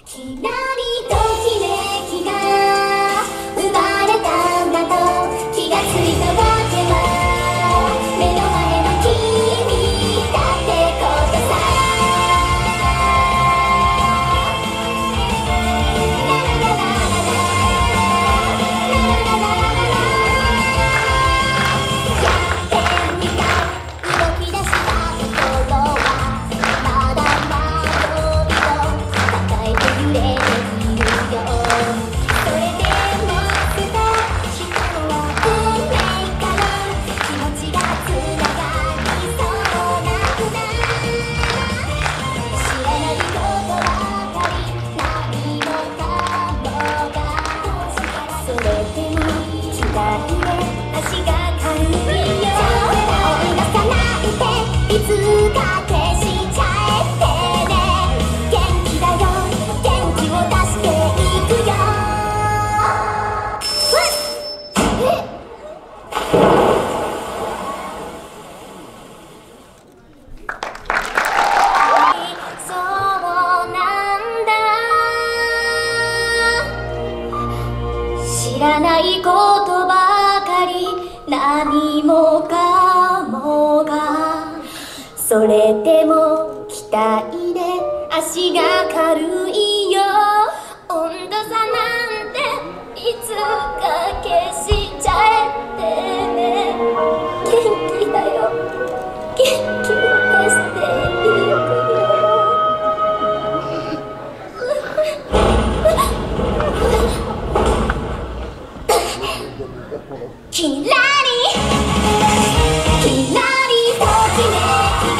きらりときめきが生まれたんだと気がついたわけは目の前の君だってことさ。ララララララララララララやってみた動き出したところはまだまだ抱えて揺れているよ。それでもふたしたのは運命かな。気持ちがつながりそうなくな知らないことばかり何もかもがそれでも期待で足が軽いよ。追い出さないでいつか消しちゃえってね。元気だよ元気を出していくよ。そうなんだ。知らないことばかり何もかもがそれでも期待で足が軽いよ。温度差なんていつか消しちゃえってね。元気だよ元気を出していくよ。きらりきらりときめきが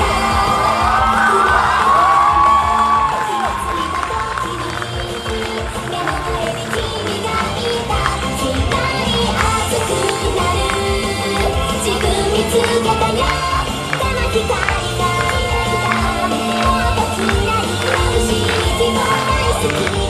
気がついた時に目の前に君がいた。きらり熱くなる自分見つけたよ。この光がもっときらり眩しい希望大好き。